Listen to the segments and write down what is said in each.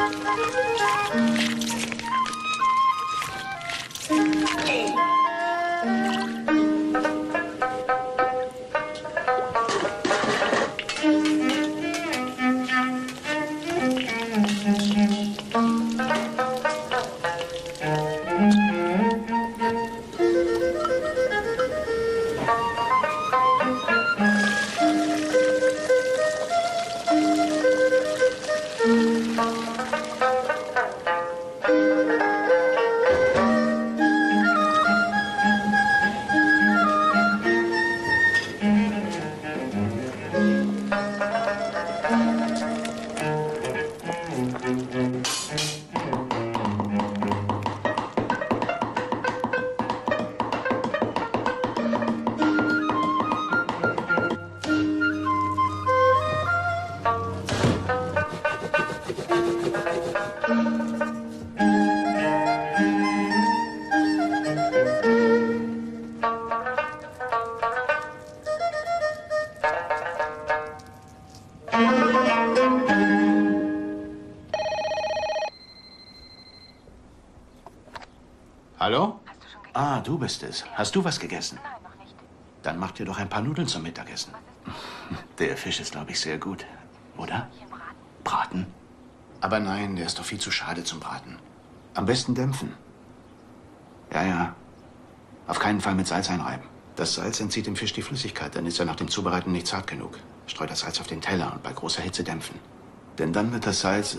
Hallo? Ah, du bist es. Hast du was gegessen? Nein, noch nicht. Dann mach dir doch ein paar Nudeln zum Mittagessen. Der Fisch ist, glaube ich, sehr gut. Oder? Braten? Aber nein, der ist doch viel zu schade zum Braten. Am besten dämpfen. Ja, ja. Auf keinen Fall mit Salz einreiben. Das Salz entzieht dem Fisch die Flüssigkeit. Dann ist er nach dem Zubereiten nicht zart genug. Streu das Salz auf den Teller und bei großer Hitze dämpfen. Denn dann wird das Salz...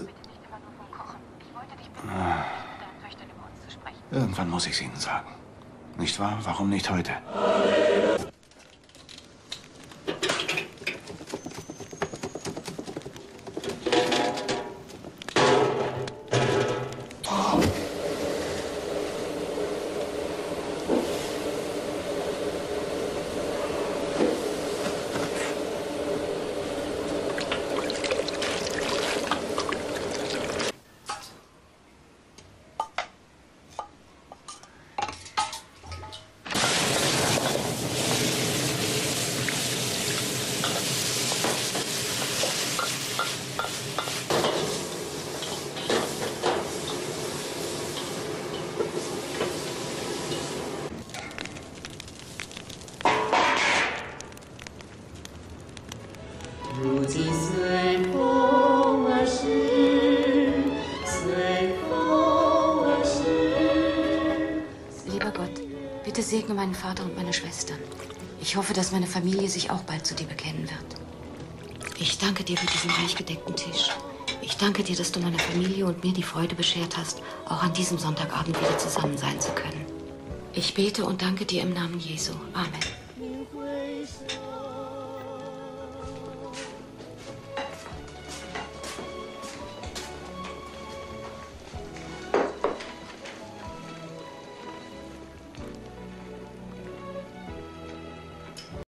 Irgendwann muss ich es Ihnen sagen. Nicht wahr? Warum nicht heute? Lieber Gott, bitte segne meinen Vater und meine Schwestern. Ich hoffe, dass meine Familie sich auch bald zu dir bekennen wird. Ich danke dir für diesen reich gedeckten Tisch. Ich danke dir, dass du meiner Familie und mir die Freude beschert hast, auch an diesem Sonntagabend wieder zusammen sein zu können. Ich bete und danke dir im Namen Jesu. Amen.